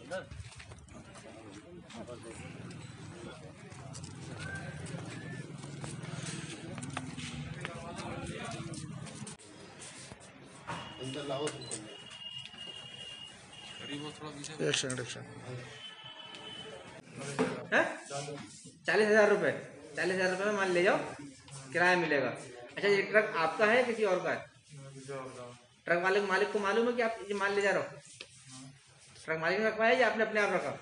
है 40,000 रुपये। 40,000 रुपये में माल ले जाओ, किराया मिलेगा। अच्छा, ये ट्रक आपका है किसी और का है? ट्रक मालिक को मालूम है कि आप ये माल ले जा रहे हो? ट्रक मालिक ने रखवाया या आपने अपने आप रखा?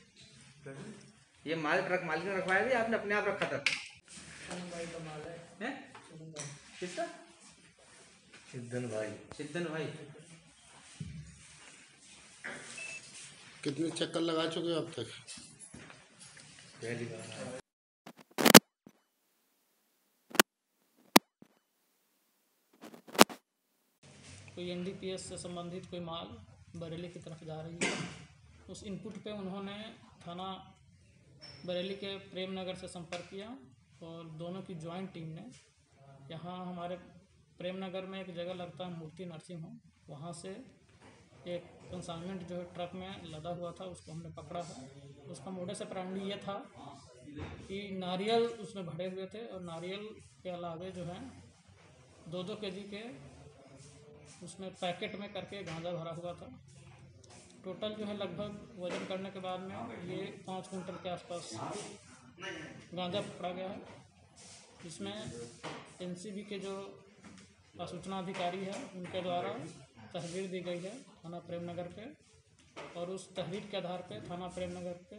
ये माल ट्रक मालिक ने रखवाया या आपने अपने आप रखा था? किसका? सिद्धन भाई। कितने चक्कर लगा चुके हो अब तक? पहली बार। कोई एनडीपीएस से संबंधित कोई माल बरेली की तरफ जा रही है। उस इनपुट पे उन्होंने थाना बरेली के प्रेम नगर से संपर्क किया और दोनों की ज्वाइंट टीम ने यहाँ हमारे प्रेम नगर में एक जगह लगता है मूर्ति नर्सिंग होम, वहाँ से एक कंसाइनमेंट जो है ट्रक में लदा हुआ था, उसको हमने पकड़ा है। उसका मोडस ऑपरेंडी ये था कि नारियल उसमें भरे हुए थे और नारियल के अलावे जो है 2-2 केजी के उसमें पैकेट में करके गांजा भरा हुआ था। टोटल जो है लगभग वजन करने के बाद में ये 5 कुंटल के आसपास गांजा पकड़ा गया है। इसमें एनसीबी के जो सूचना अधिकारी है उनके द्वारा तहरीर दी गई है थाना प्रेम नगर पे, और उस तहरीर के आधार पे थाना प्रेम नगर पे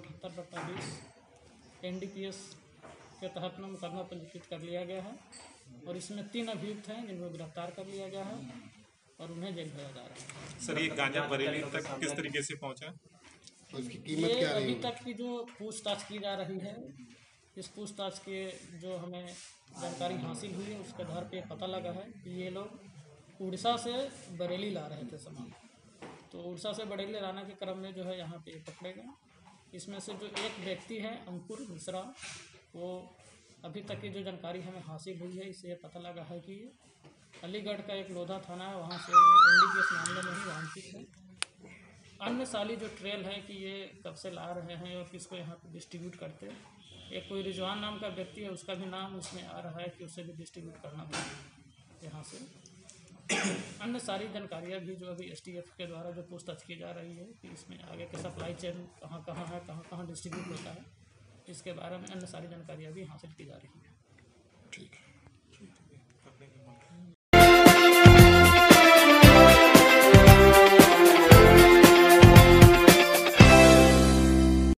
678/20 एनडीपीएस के तहत में मुकदमा पंजीकृत कर लिया गया है और इसमें 3 अभियुक्त हैं जिनको गिरफ्तार कर लिया गया है और उन्हें जेल भेजा जा रहा है। सर, ये गांजा बरेली तक किस तरीके से पहुंचा? उसकी कीमत क्या रही? अभी तक की जो पूछताछ की जा रही है, इस पूछताछ के जो हमें जानकारी हासिल हुई है उसके आधार पे पता लगा है कि ये लोग उड़ीसा से बरेली ला रहे थे सामान। तो उड़ीसा से बरेली लाने के क्रम में जो है यहाँ पे पकड़े गए। इसमें से जो एक व्यक्ति है अंकुर मिश्रा, वो अभी तक की जो जानकारी हमें हासिल हुई है इससे पता लगा है कि अलीगढ़ का एक लोधा थाना है, वहाँ से एनडीपीएस मामले में ही वांछित है। अन्य साली जो ट्रेल है कि ये कब से ला रहे हैं और किसको यहाँ पे डिस्ट्रीब्यूट करते हैं, एक कोई रिजवान नाम का व्यक्ति है, उसका भी नाम उसमें आ रहा है कि उसे भी डिस्ट्रीब्यूट करना पड़ेगा यहाँ से। अन्य सारी जानकारियाँ भी जो अभी एसटीएफ के द्वारा जो पूछताछ की जा रही है कि इसमें आगे के सप्लाई चेन कहाँ कहाँ है, कहाँ कहाँ डिस्ट्रीब्यूट होता है, इसके बारे में अन्य सारी जानकारियाँ भी हासिल की जा रही है। ठीक है।